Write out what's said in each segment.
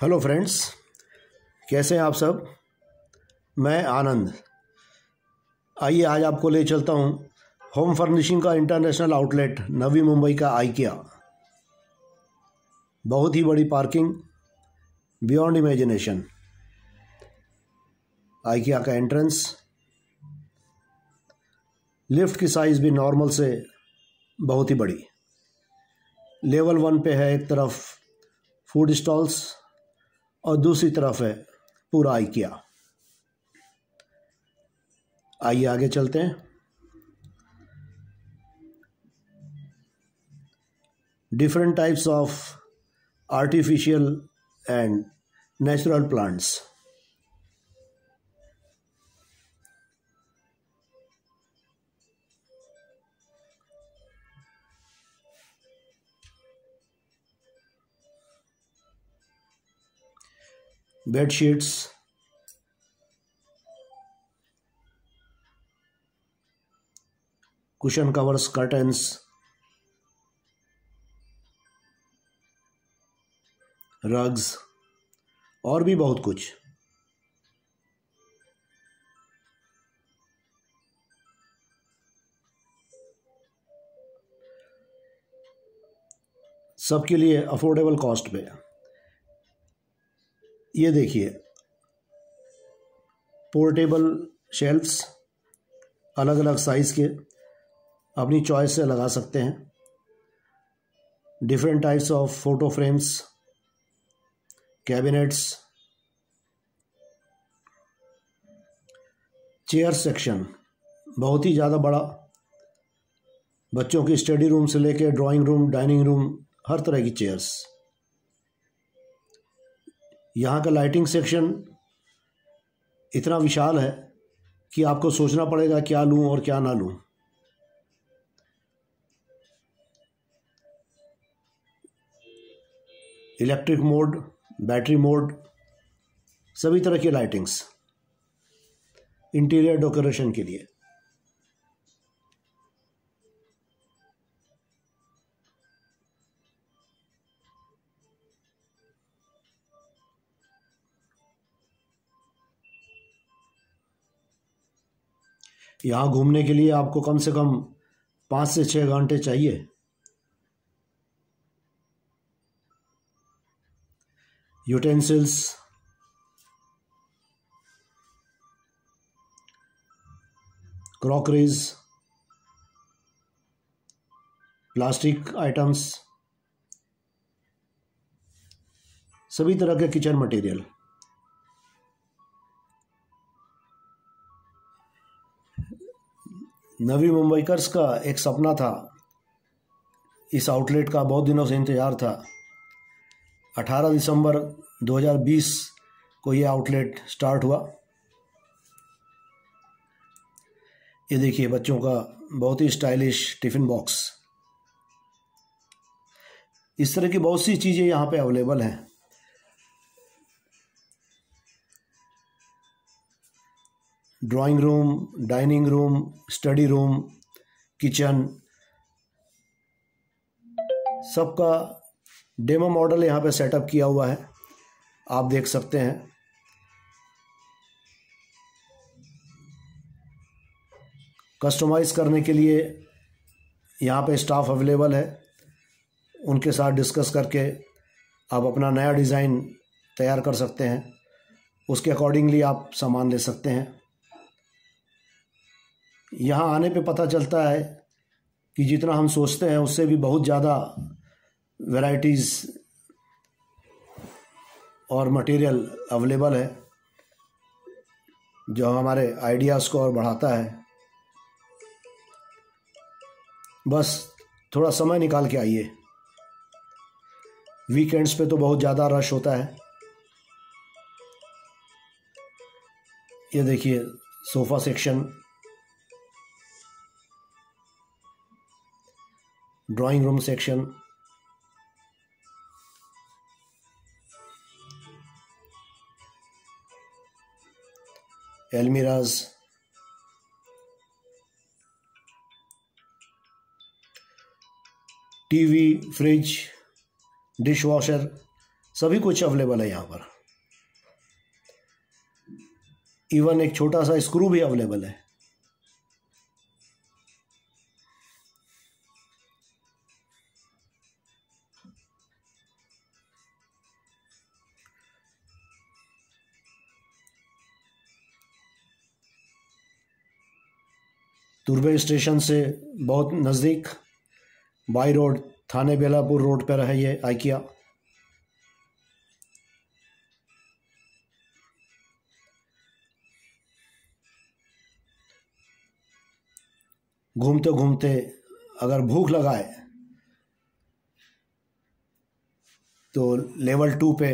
Hello friends, कैसे हैं आप सब। मैं आनंद। आइए आज आपको ले चलता हूं होम फर्निशिंग का इंटरनेशनल आउटलेट नवी मुंबई का आइकिया। बहुत ही बड़ी पार्किंग, बियॉन्ड इमेजिनेशन। आइकिया का एंट्रेंस, लिफ्ट की साइज़ भी नॉर्मल से बहुत ही बड़ी। लेवल 1 पे है एक तरफ फूड स्टॉल्स और दूसरी तरफ है पूरा आइकिया। आइए आगे चलते हैं। Different types of artificial and natural plants. Bed sheets, cushion covers, curtains, rugs और भी बहुत कुछ। सबके लिए अफोर्डेबल कॉस्ट पे। ये देखिए, पोर्टेबल शेल्फ्स, अलग अलग साइज़ के, अपनी चॉइस से लगा सकते हैं। Different types of photo frames, cabinets, chair section बहुत ही ज़्यादा बड़ा। बच्चों की स्टडी रूम से लेकर ड्राइंग रूम, डाइनिंग रूम, हर तरह की चेयर्स। यहाँ का लाइटिंग सेक्शन इतना विशाल है कि आपको सोचना पड़ेगा क्या लूँ और क्या ना लूँ। इलेक्ट्रिक मोड, बैटरी मोड, सभी तरह की लाइटिंग्स इंटीरियर डेकोरेशन के लिए। यहाँ घूमने के लिए आपको कम से कम 5 से 6 घंटे चाहिए। यूटेंसिल्स, क्रॉकरीज, प्लास्टिक आइटम्स, सभी तरह के किचन मटेरियल। नवी मुंबईकर्स का एक सपना था, इस आउटलेट का बहुत दिनों से इंतज़ार था। 18 दिसंबर 2020 को ये आउटलेट स्टार्ट हुआ। ये देखिए, बच्चों का बहुत ही स्टाइलिश टिफ़िन बॉक्स। इस तरह की बहुत सी चीज़ें यहाँ पे अवेलेबल हैं। Drawing room, dining room, study room, kitchen, सबका डेमो मॉडल यहाँ पे सेटअप किया हुआ है, आप देख सकते हैं। कस्टमाइज करने के लिए यहाँ पे स्टाफ अवेलेबल है, उनके साथ डिस्कस करके आप अपना नया डिज़ाइन तैयार कर सकते हैं। उसके अकॉर्डिंगली आप सामान ले सकते हैं। यहाँ आने पे पता चलता है कि जितना हम सोचते हैं उससे भी बहुत ज़्यादा वैराइटीज़ और मटेरियल अवेलेबल है, जो हमारे आइडियाज़ को और बढ़ाता है। बस थोड़ा समय निकाल के आइए। वीकेंड्स पे तो बहुत ज़्यादा रश होता है। ये देखिए, sofa section, drawing room section, एलमीराज, टीवी, फ्रिज, डिशवॉशर, सभी कुछ अवेलेबल है यहाँ पर। इवन एक छोटा सा स्क्रू भी अवेलेबल है। तुर्बे स्टेशन से बहुत नज़दीक by road Thane Belapur road पर है ये आइकिया। घूमते घूमते अगर भूख लगाए तो लेवल 2 पे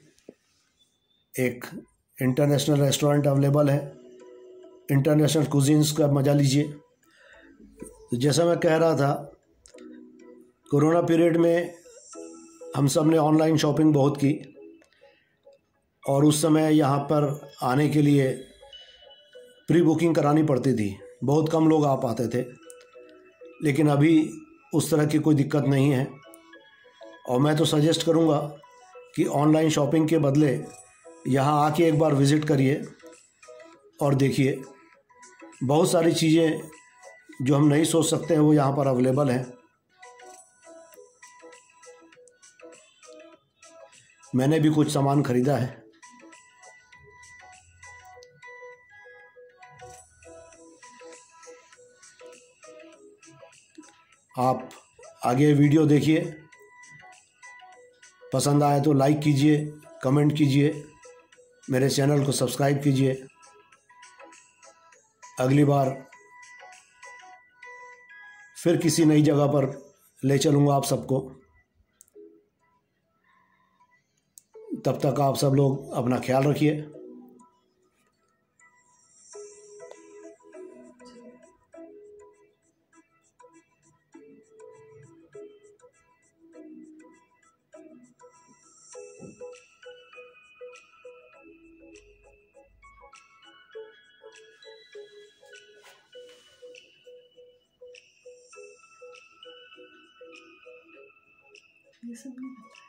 एक इंटरनेशनल रेस्टोरेंट अवेलेबल है। इंटरनेशनल कुजीन्स का मज़ा लीजिए। तो जैसा मैं कह रहा था, कोरोना पीरियड में हम सब ने ऑनलाइन शॉपिंग बहुत की और उस समय यहाँ पर आने के लिए प्री बुकिंग करानी पड़ती थी। बहुत कम लोग आ पाते थे, लेकिन अभी उस तरह की कोई दिक्कत नहीं है। और मैं तो सजेस्ट करूँगा कि ऑनलाइन शॉपिंग के बदले यहाँ आके एक बार विज़िट करिए और देखिए, बहुत सारी चीज़ें जो हम नहीं सोच सकते हैं वो यहाँ पर अवेलेबल हैं। मैंने भी कुछ सामान खरीदा है। आप आगे वीडियो देखिए, पसंद आए तो लाइक कीजिए, कमेंट कीजिए, मेरे चैनल को सब्सक्राइब कीजिए। अगली बार फिर किसी नई जगह पर ले चलूँगा आप सबको। तब तक आप सब लोग अपना ख्याल रखिए। ये सब नहीं पता।